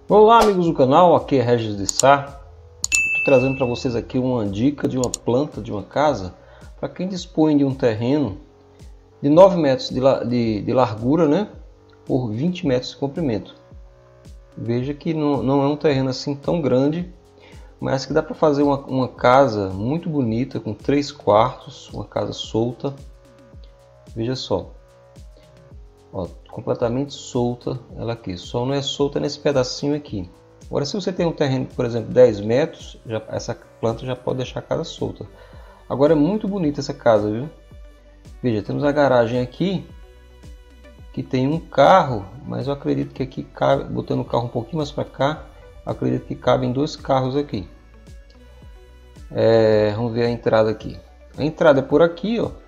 Olá amigos do canal, aqui é Regis de Sá. Estou trazendo para vocês aqui uma dica de uma planta de uma casa para quem dispõe de um terreno de 9 metros de largura, né, por 20 metros de comprimento. Veja que não é um terreno assim tão grande, mas que dá para fazer uma casa muito bonita com 3 quartos, uma casa solta. Veja só. Ó, completamente solta ela aqui, só não é solta nesse pedacinho aqui. Agora, se você tem um terreno, por exemplo, 10 metros, essa planta já pode deixar a casa solta. Agora é muito bonita essa casa, viu? Veja, temos a garagem aqui, que tem um carro, mas eu acredito que aqui cabe, botando o carro um pouquinho mais para cá, acredito que cabem 2 carros aqui. Vamos ver a entrada aqui. A entrada é por aqui, ó.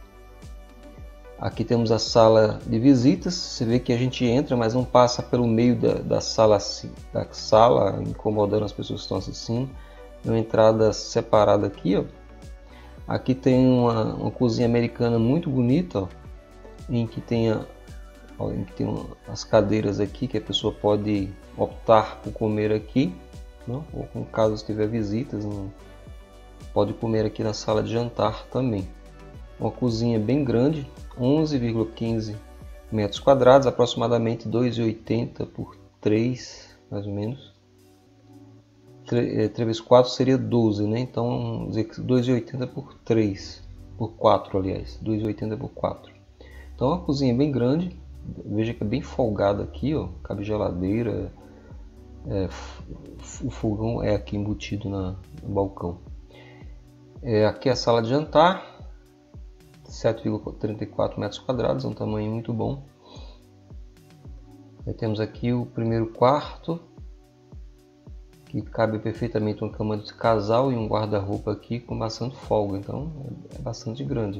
Aqui temos a sala de visitas. Você vê que a gente entra, mas não passa pelo meio da sala, incomodando as pessoas que estão assistindo. Tem uma entrada separada aqui, ó. Aqui tem uma cozinha americana muito bonita, ó, em que tem as cadeiras aqui que a pessoa pode optar por comer aqui, não? Ou caso tiver visitas, não, pode comer aqui na sala de jantar também. Uma cozinha bem grande, 11,15 metros quadrados, aproximadamente 2,80 por 3, mais ou menos. 3 vezes 4 seria 12, né? Então vamos dizer que 2,80 por 3, por 4, aliás, 2,80 por 4. Então é uma cozinha bem grande, veja que é bem folgada aqui, ó, cabe geladeira, o fogão é aqui embutido no balcão. Aqui é a sala de jantar. 7,34 metros quadrados, é um tamanho muito bom. Aí temos aqui o primeiro quarto, que cabe perfeitamente uma cama de casal e um guarda-roupa aqui com bastante folga, então é bastante grande.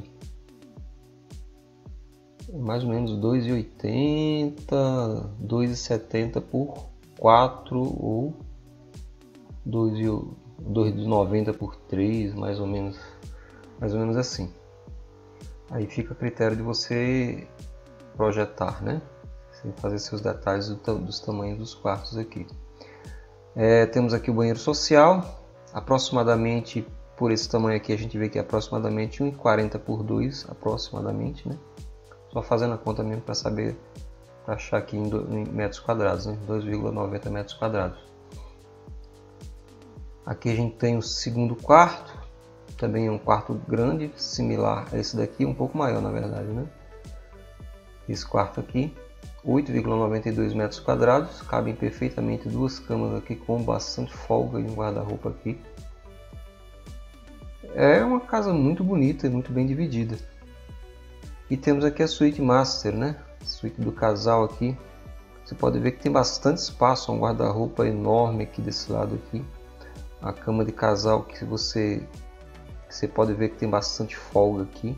Mais ou menos 2,80, 2,70 por 4 ou 2,90 por 3, mais ou menos assim. Aí fica a critério de você projetar, né? Sem fazer seus detalhes dos tamanhos dos quartos aqui. Temos aqui o banheiro social, aproximadamente por esse tamanho aqui a gente vê que é aproximadamente 1,40 por 2, aproximadamente, né? Só fazendo a conta mesmo para saber, para achar aqui em metros quadrados, né? 2,90 metros quadrados. Aqui a gente tem o segundo quarto. Também é um quarto grande, similar a esse daqui, um pouco maior na verdade, né? Esse quarto aqui, 8,92 metros quadrados, cabem perfeitamente 2 camas aqui com bastante folga e um guarda-roupa aqui. É uma casa muito bonita e muito bem dividida. E temos aqui a suíte master, né? Suíte do casal aqui. Você pode ver que tem bastante espaço, um guarda-roupa enorme aqui desse lado aqui. A cama de casal que você pode ver que tem bastante folga aqui.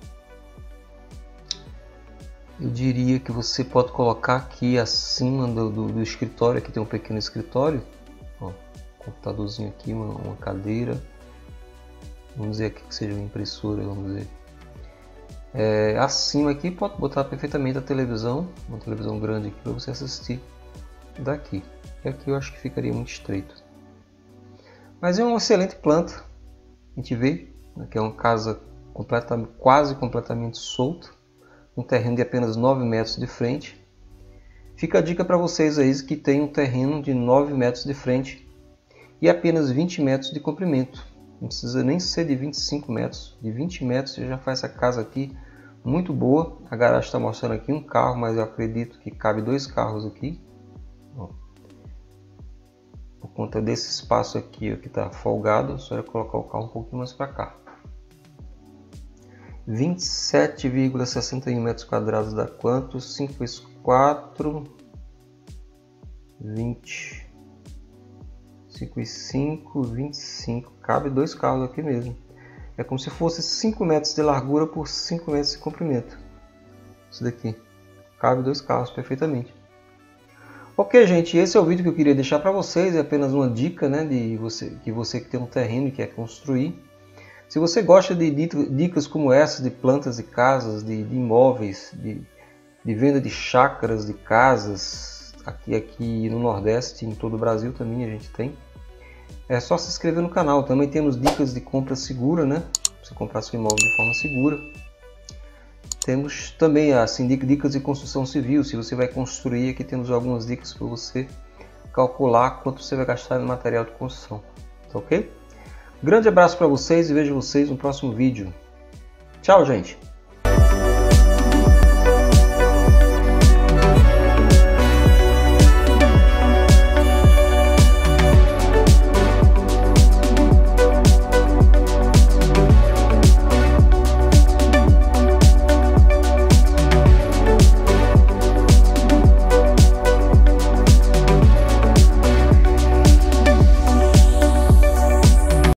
Eu diria que você pode colocar aqui acima do escritório. Aqui tem um pequeno escritório, ó, computadorzinho aqui, uma cadeira. Vamos dizer aqui que seja uma impressora, vamos dizer. Acima aqui pode botar perfeitamente a televisão, uma televisão grande aqui para você assistir daqui. E aqui eu acho que ficaria muito estreito. Mas é uma excelente planta. A gente vê que é uma casa quase completamente solta, um terreno de apenas 9 metros de frente. Fica a dica para vocês aí que tem um terreno de 9 metros de frente e apenas 20 metros de comprimento. Não precisa nem ser de 25 metros, de 20 metros você já faz essa casa aqui muito boa. A garagem está mostrando aqui um carro, mas eu acredito que cabe 2 carros aqui. Ó. Por conta desse espaço aqui ó, que está folgado, só é colocar o carro um pouquinho mais para cá. 27,61 metros quadrados dá quanto? 5 vezes 4, 20. 5 e 5, 25. Cabe 2 carros aqui mesmo. É como se fosse 5 metros de largura por 5 metros de comprimento. Isso daqui. Cabe 2 carros perfeitamente. Ok, gente, esse é o vídeo que eu queria deixar para vocês. É apenas uma dica, né, de você que tem um terreno e quer construir. Se você gosta de dicas como essa, de plantas de casas, de imóveis, de venda de chácaras, de casas, aqui no Nordeste, em todo o Brasil também a gente tem. É só se inscrever no canal. Também temos dicas de compra segura, né? Pra você comprar seu imóvel de forma segura. Temos também assim, dicas de construção civil. Se você vai construir, aqui temos algumas dicas para você calcular quanto você vai gastar no material de construção. Tá ok? Grande abraço para vocês e vejo vocês no próximo vídeo. Tchau, gente!